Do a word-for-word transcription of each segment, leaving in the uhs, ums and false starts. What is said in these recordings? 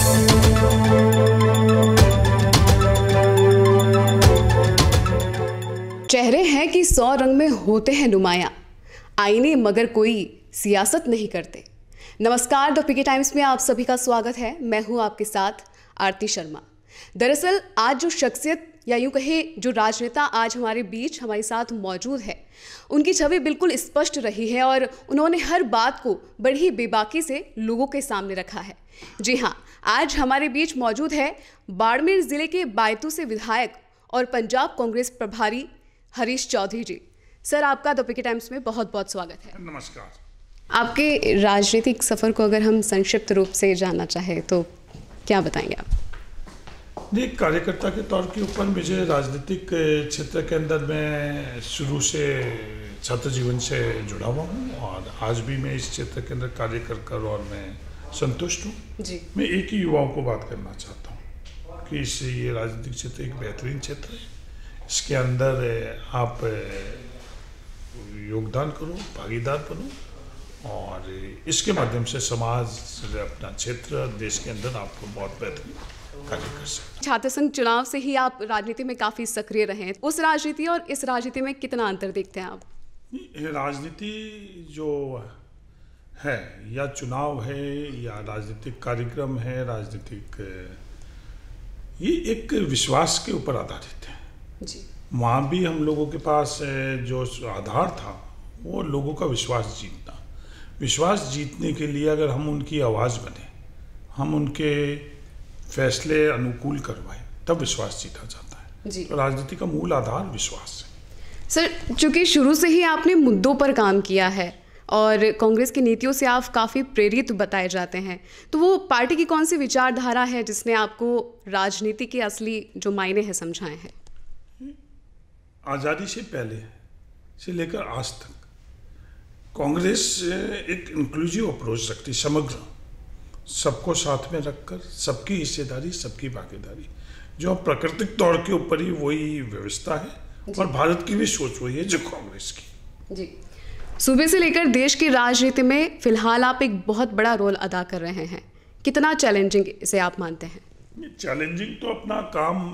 चेहरे हैं कि सौ रंग में होते हैं नुमाया, आईने मगर कोई सियासत नहीं करते। नमस्कार, द पीके टाइम्स में आप सभी का स्वागत है। मैं हूं आपके साथ आरती शर्मा। दरअसल आज जो शख्सियत या यूं कहे जो राजनेता आज हमारे बीच हमारे साथ मौजूद है, उनकी छवि बिल्कुल स्पष्ट रही है और उन्होंने हर बात को बड़ी बेबाकी से लोगों के सामने रखा है। जी हाँ, आज हमारे बीच मौजूद है बाड़मेर जिले के बायतू से विधायक और पंजाब कांग्रेस प्रभारी हरीश चौधरी जी। सर, आपका द पीके टाइम्स में बहुत बहुत स्वागत है। नमस्कार। आपके राजनीतिक सफ़र को अगर हम संक्षिप्त रूप से जानना चाहें तो क्या बताएंगे आप? जी, कार्यकर्ता के तौर के ऊपर मुझे राजनीतिक क्षेत्र के अंदर मैं शुरू से छात्र जीवन से जुड़ा हुआ हूँ और आज भी मैं इस क्षेत्र के अंदर कार्य कर कर और मैं संतुष्ट हूँ जी। मैं एक ही युवाओं को बात करना चाहता हूँ कि इस ये राजनीतिक क्षेत्र एक बेहतरीन क्षेत्र है। इसके अंदर आप योगदान करो, भागीदार बनो और इसके माध्यम से समाज, अपना क्षेत्र, देश के अंदर आपको बहुत बेहतरीन कार्य कर सकते। छात्र संघ चुनाव से ही आप राजनीति में काफ़ी सक्रिय रहे हैं। उस राजनीति और इस राजनीति में कितना अंतर देखते हैं आप? राजनीति जो है या चुनाव है या राजनीतिक कार्यक्रम है, राजनीतिक ये एक विश्वास के ऊपर आधारित है जी। वहाँ भी हम लोगों के पास जो आधार था वो लोगों का विश्वास जीतना। विश्वास जीतने के लिए अगर हम उनकी आवाज़ बने, हम उनके फैसले अनुकूल करवाएं, तब विश्वास जीता जाता है जी। तो राजनीति का मूल आधार विश्वास है। सर, चूंकि शुरू से ही आपने मुद्दों पर काम किया है और कांग्रेस की नीतियों से आप काफ़ी प्रेरित बताए जाते हैं, तो वो पार्टी की कौन सी विचारधारा है जिसने आपको राजनीति के असली जो मायने हैं समझाए हैं? आज़ादी से पहले से लेकर आज तक कांग्रेस एक इंक्लूसिव अप्रोच रखती, समग्र, सबको साथ में रखकर, सबकी हिस्सेदारी, सबकी भागीदारी, जो प्राकृतिक तौर के ऊपर ही वही व्यवस्था है और भारत की भी सोच वही है जो कांग्रेस की जी। सूबे से लेकर देश की राजनीति में फिलहाल आप एक बहुत बड़ा रोल अदा कर रहे हैं। कितना चैलेंजिंग इसे आप मानते हैं? चैलेंजिंग तो अपना काम,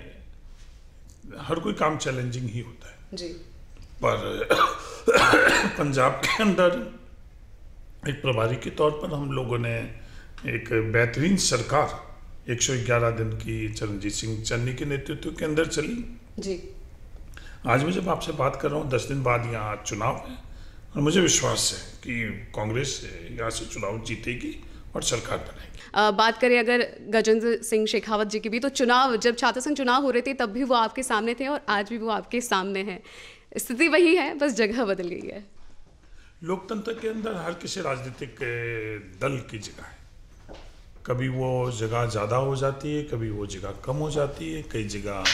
हर कोई काम चैलेंजिंग ही होता है जी। पर पंजाब के अंदर एक प्रभारी के तौर पर हम लोगों ने एक बेहतरीन सरकार एक सौ ग्यारह दिन की चरणजीत सिंह चन्नी के नेतृत्व के अंदर चली जी। आज मैं जब आपसे बात कर रहा हूँ, दस दिन बाद यहाँ चुनाव है और मुझे विश्वास है कि कांग्रेस यहाँ से चुनाव जीतेगी और सरकार बनेगी। बात करें अगर गजेंद्र सिंह शेखावत जी की भी, तो चुनाव, जब छात्र संघ चुनाव हो रहे थे तब भी वो आपके सामने थे और आज भी वो आपके सामने हैं। स्थिति वही है, बस जगह बदल गई है। लोकतंत्र के अंदर हर किसी राजनीतिक दल की जगह है। कभी वो जगह ज़्यादा हो जाती है, कभी वो जगह कम हो जाती है। कई जगह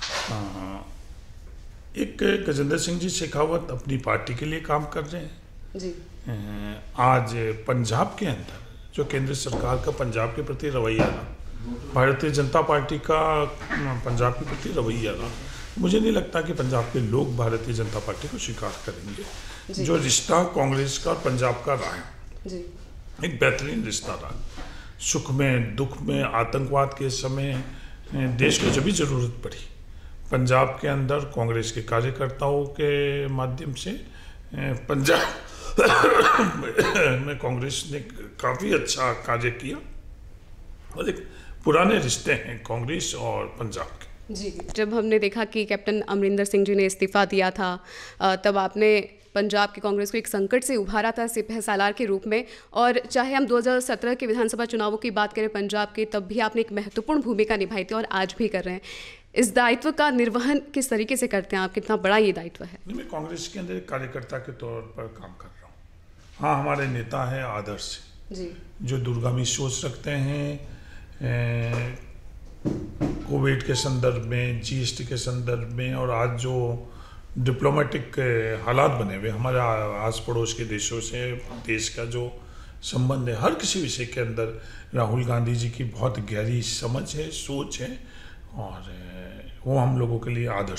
एक गजेंद्र सिंह जी शेखावत अपनी पार्टी के लिए काम कर रहे हैं जी। आज पंजाब के अंदर जो केंद्र सरकार का पंजाब के प्रति रवैया रहा, भारतीय जनता पार्टी का पंजाब के प्रति रवैया रहा, मुझे नहीं लगता कि पंजाब के लोग भारतीय जनता पार्टी को स्वीकार करेंगे। जो रिश्ता कांग्रेस का और पंजाब का रहा है, एक बेहतरीन रिश्ता रहा। सुख में, दुख में, आतंकवाद के समय देश को जब भी जरूरत पड़ी, पंजाब के अंदर कांग्रेस के कार्यकर्ताओं के माध्यम से पंजाब में कांग्रेस ने काफ़ी अच्छा कार्य किया और एक पुराने रिश्ते हैं कांग्रेस और पंजाब के जी। जब हमने देखा कि कैप्टन अमरिंदर सिंह जी ने इस्तीफा दिया था, तब आपने पंजाब की कांग्रेस को एक संकट से उभारा था सिपह सालार के रूप में, और चाहे हम दो हज़ार सत्रह के विधानसभा चुनावों की बात करें पंजाब के, तब भी आपने एक महत्वपूर्ण भूमिका निभाई थी और आज भी कर रहे हैं। इस दायित्व का निर्वहन किस तरीके से करते हैं आप? कितना बड़ा ये दायित्व है? मैं कांग्रेस के अंदर एक कार्यकर्ता के तौर पर काम कर रहा हूँ। हाँ, हमारे नेता हैं आदर्श जी, जो दूरगामी सोच रखते हैं कोविड के संदर्भ में, जीएसटी के संदर्भ में, और आज जो डिप्लोमेटिक हालात बने हुए हमारे आस पड़ोस के देशों से, देश का जो संबंध है, हर किसी विषय के अंदर राहुल गांधी जी की बहुत गहरी समझ है, सोच है और वो हम लोगों के लिए आदर्श है।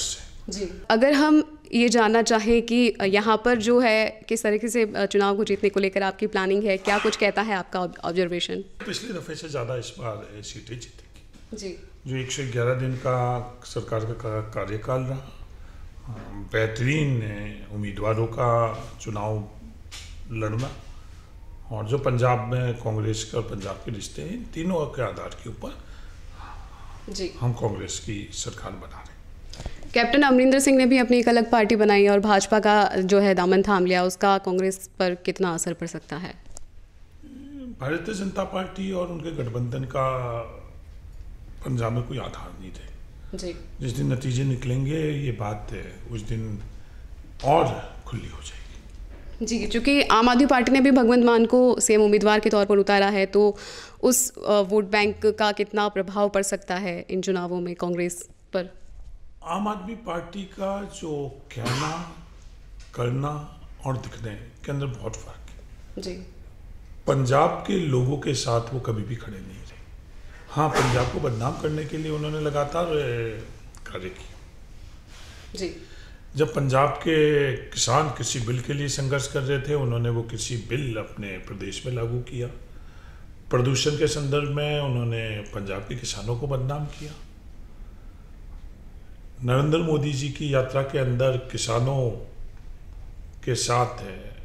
जी, अगर हम ये जानना चाहें कि यहाँ पर जो है किस तरीके से चुनाव को जीतने को लेकर आपकी प्लानिंग है, क्या कुछ कहता है आपका ऑब्जर्वेशन? पिछले दफ़े से ज़्यादा इस बार सीटें जीतेगी जी, जो एक सौ ग्यारह दिन का सरकार का कार्यकाल रहा, बेहतरीन उम्मीदवारों का चुनाव लड़ना, और जो पंजाब में कांग्रेस का और पंजाब के रिश्ते हैं, तीनों के आधार के ऊपर जी हम कांग्रेस की सरकार बना रहे हैं। कैप्टन अमरिंदर सिंह ने भी अपनी एक अलग पार्टी बनाई और भाजपा का जो है दामन थाम लिया, उसका कांग्रेस पर कितना असर पड़ सकता है? भारतीय जनता पार्टी और उनके गठबंधन का पंजाब में कोई आधार नहीं थे जी। जिस दिन नतीजे निकलेंगे ये बात उस दिन और खुली हो जाएगी जी, क्योंकि आम आदमी पार्टी ने भी भगवंत मान को सीएम उम्मीदवार के तौर पर उतारा है, तो उस वोट बैंक का कितना प्रभाव पड़ सकता है इन चुनावों में कांग्रेस पर? आम आदमी पार्टी का जो कहना, करना और दिखने के अंदर बहुत फर्क है जी। पंजाब के लोगों के साथ वो कभी भी खड़े नहीं रहे। हाँ, पंजाब को बदनाम करने के लिए उन्होंने लगातार कार्य किया जी। जब पंजाब के किसान कृषि बिल के लिए संघर्ष कर रहे थे, उन्होंने वो कृषि बिल अपने प्रदेश में लागू किया। प्रदूषण के संदर्भ में उन्होंने पंजाब के किसानों को बदनाम किया। नरेंद्र मोदी जी की यात्रा के अंदर किसानों के साथ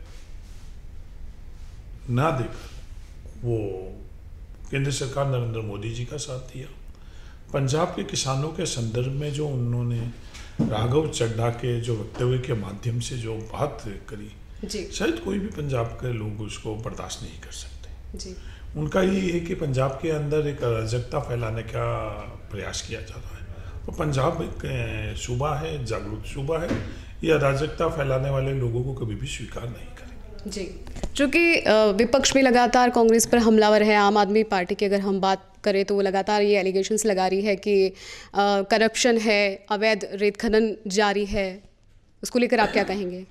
ना देकर वो केंद्र सरकार नरेंद्र मोदी जी का साथ दिया। पंजाब के किसानों के संदर्भ में जो उन्होंने राघव चड्ढा के जो वक्तव्य के माध्यम से जो बात करी जी, शायद कोई भी पंजाब के लोग उसको बर्दाश्त नहीं कर सकते जी। उनका ये है कि पंजाब के अंदर एक अराजकता फैलाने का प्रयास किया जा रहा है। तो पंजाब एक सूबा है, जागरूक सूबा है, ये अराजकता फैलाने वाले लोगों को कभी भी स्वीकार नहीं करेंगे जी। चूँकि विपक्ष भी लगातार कांग्रेस पर हमलावर है, आम आदमी पार्टी की अगर हम बात करें तो वो लगातार ये एलिगेशंस लगा रही है कि करप्शन है, अवैध रेत खनन जारी है, उसको लेकर आप क्या कहेंगे?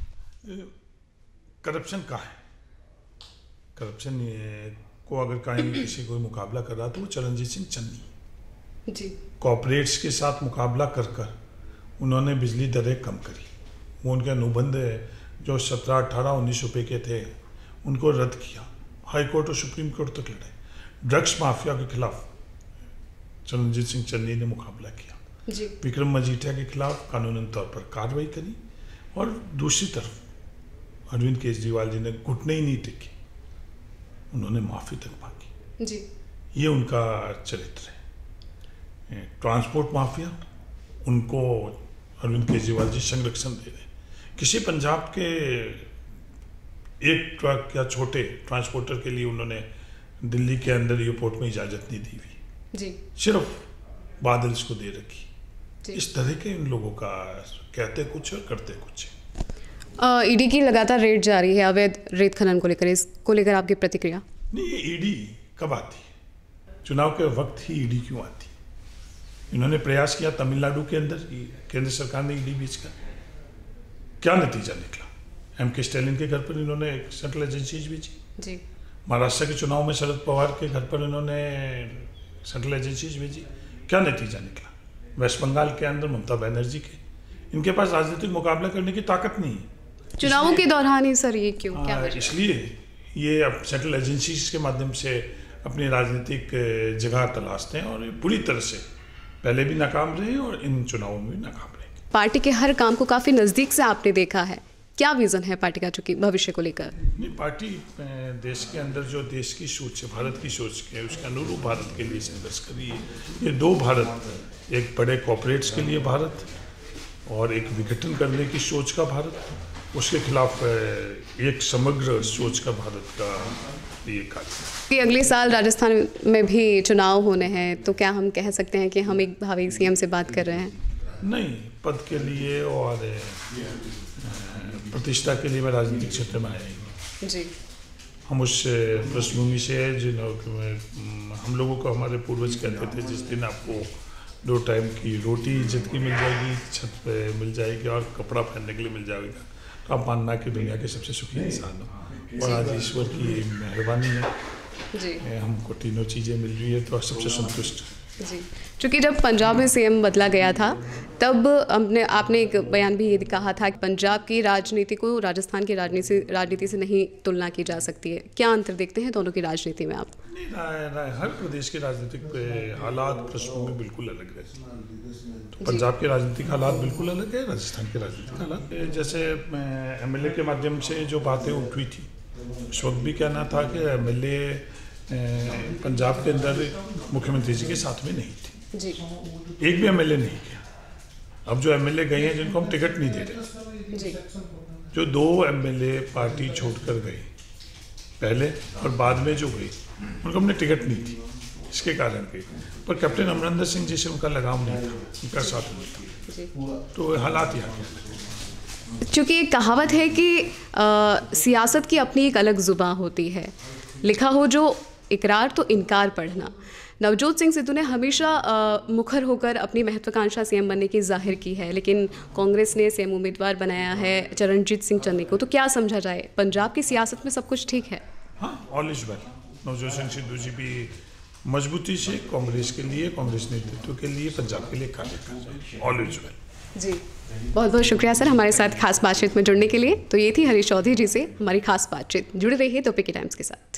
करप्शन का है, करप्शन को अगर कहीं किसी कोई मुकाबला कर रहा तो वो चरणजीत सिंह चन्नी जी। कॉर्पोरेट्स के साथ मुकाबला कर कर उन्होंने बिजली दरें कम करी। वो उनके अनुबंध जो सत्रह अठारह उन्नीस रुपये के थे उनको रद्द किया। हाई कोर्ट और सुप्रीम कोर्ट तक लड़े। ड्रग्स माफिया के खिलाफ चरणजीत सिंह चन्नी ने मुकाबला किया जी। विक्रम मजीठिया के खिलाफ कानूनन तौर पर कार्रवाई करी, और दूसरी तरफ अरविंद केजरीवाल जी ने घुटने ही नहीं टेके, उन्होंने माफ़ी तक मांगी जी। ये उनका चरित्र है। ट्रांसपोर्ट माफिया, उनको अरविंद केजरीवाल जी संरक्षण दे रहे। किसी पंजाब के एक ट्रक या छोटे ट्रांसपोर्टर के लिए उन्होंने दिल्ली के अंदर एयरपोर्ट में इजाज़त नहीं दी हुई जी, सिर्फ बादल्स को दे रखी। इस तरह के इन लोगों का कहते कुछ और करते कुछ। ईडी की लगातार रेड जारी है अवैध रेत खनन को लेकर, इसको लेकर आपकी प्रतिक्रिया? नहीं, ये ईडी कब आती है? चुनाव के वक्त ही ईडी क्यों आती? इन्होंने प्रयास किया तमिलनाडु के अंदर, केंद्र सरकार ने ईडी भेजकर, क्या नतीजा निकला? एम के स्टालिन के घर पर इन्होंने सेंट्रल एजेंसीज भेजी जी। महाराष्ट्र के चुनाव में शरद पवार के घर पर इन्होंने सेंट्रल एजेंसीज भेजी, क्या नतीजा निकला? वेस्ट बंगाल के अंदर ममता बनर्जी के, इनके पास राजनीतिक मुकाबला करने की ताकत नहीं है चुनावों के दौरान ही। सर ये क्यों, क्या वजह? इसलिए ये अब सेंट्रल एजेंसीज के माध्यम से अपनी राजनीतिक जगह तलाशते हैं, और ये पूरी तरह से पहले भी नाकाम रहे और इन चुनावों में भी नाकाम रहे। पार्टी के हर काम को काफी नजदीक से आपने देखा है, क्या विजन है पार्टी का चूंकि भविष्य को लेकर? नहीं, पार्टी देश के अंदर जो देश की सोच है, भारत की सोच है, उसके अनुरूप भारत के लिए संघर्ष करी है। ये दो भारत, एक बड़े कॉर्पोरेट्स के लिए भारत और एक विघटन करने की सोच का भारत, उसके खिलाफ एक समग्र सोच का भारत का ये कार्य। कि अगले साल राजस्थान में भी चुनाव होने हैं, तो क्या हम कह सकते हैं कि हम एक भावी सीएम से बात कर रहे हैं? नहीं, पद के लिए और प्रतिष्ठा के लिए मैं राजनीतिक क्षेत्र में आया ही जी। हम उस पृष्ठभूमि से है जिन हम लोगों को हमारे पूर्वज कहते थे, जिस दिन आपको दो टाइम की रोटी इज्जत की मिल जाएगी, छत पे मिल जाएगी और कपड़ा पहनने के लिए मिल जाएगा, तो आप मानना कि दुनिया के सबसे सुखी इंसान हो। और आज ईश्वर की मेहरबानी है जी, हमको तीनों चीज़ें मिल रही है, तो सबसे संतुष्ट। जी, चूँकि जब पंजाब में सीएम बदला गया था तब हमने आपने एक बयान भी ये कहा था कि पंजाब की राजनीति को राजस्थान की राजनीति राजनीति से नहीं तुलना की जा सकती है। क्या अंतर देखते हैं दोनों की राजनीति में आप? नहीं, राय, राय, हर प्रदेश के राजनीतिक हालात पृष्ठभूमि बिल्कुल अलग है। तो पंजाब के राजनीतिक हालात बिल्कुल अलग है, राजस्थान के राजनीतिक हालात। जैसे एमएलए के माध्यम से जो बातें उठ हुई थी उस वक्त भी कहना था कि एमएलए पंजाब के अंदर मुख्यमंत्री जी के साथ में नहीं थी जी। एक भी एमएलए नहीं गया। अब जो एमएलए गए हैं जिनको हम टिकट नहीं दे रहे जी। जो दो एमएलए पार्टी छोड़कर गए पहले और बाद में जो गई उनको हमने टिकट नहीं दी, इसके कारण गई। पर कैप्टन अमरिंदर सिंह जी से उनका लगाव नहीं था, उनका साथ नहीं था, तो हालात यहाँ के। चूँकि एक कहावत है कि आ, सियासत की अपनी एक अलग जुबान होती है, लिखा हो जो इकरार तो इनकार पढ़ना। नवजोत सिंह सिद्धू ने हमेशा आ, मुखर होकर अपनी महत्वाकांक्षा सीएम बनने की जाहिर की है, लेकिन कांग्रेस ने सीएम उम्मीदवार बनाया है चरणजीत सिंह चन्नी को। तो क्या समझा जाए, पंजाब की सियासत में सब कुछ ठीक है? हाँ, all is well. Navjot Singh Sidhu ji भी मजबूती से कांग्रेस के लिए, कांग्रेस नेतृत्व के लिए, पंजाब के लिए कार्य कर रहे हैं। ऑल इज वेल जी। बहुत बहुत शुक्रिया सर हमारे साथ खास बातचीत में जुड़ने के लिए। तो ये थी हरीश चौधरी जी से हमारी खास बातचीत। जुड़े रहिए तो पीके टाइम्स के साथ।